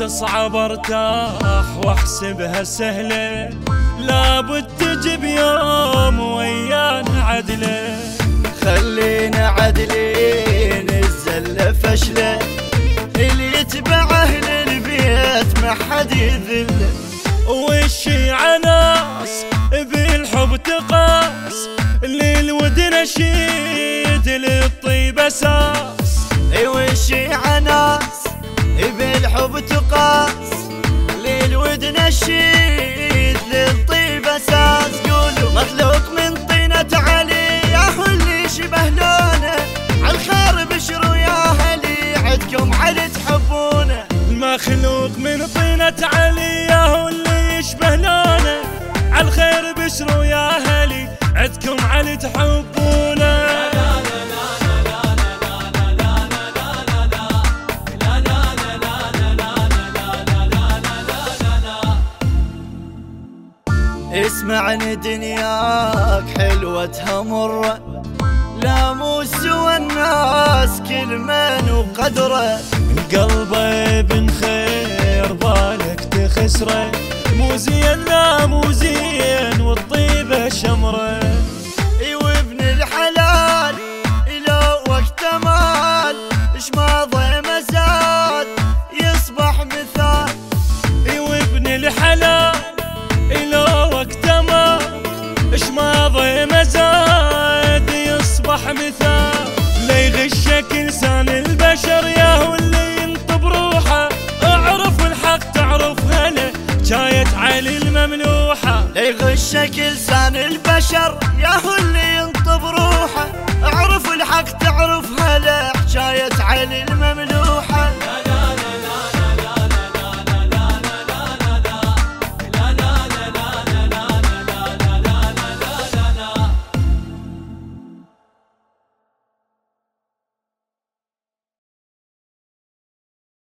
تصعب ارتاح واحسبها سهلة، لابد تجي بيوم ويانا عدلة. خلينا عدلين الزلة فشلة، اللي يتبع اهل البيت ما حد يذله. والشيعة ناس بالحب تقاس، للود نشيد للطيب اساس. والشيعة ناس بالحب تقاس، للود نشيد للطيب اساس. قولوا مخلوق من طينة علي يا اللي شبه لونه، عالخير بشروا يا هلي عدكم علي تحبونه. المخلوق من طينة علي يا اللي يشبه لونه، عالخير بشروا يا هلي عدكم علي تحبونه. اسمعني دنياك حلوتها مرة، لا مو سوى الناس كل من وقدره. قلبه ابن خير بالك تخسره، مو زين لا مو زين والطيبة شمره. وابن الحلال لو وقت مال اش ما ضيم زاد يصبح مثال. وابن الحلال لو وقت مال اش ما ضيم زاد يصبح مثال. لا يغشك لسان البشر يا هو اللي ينطب روحه، اعرف الحق تعرف هلا جايت علي المملوحة. لا يغشك لسان البشر يا هو اللي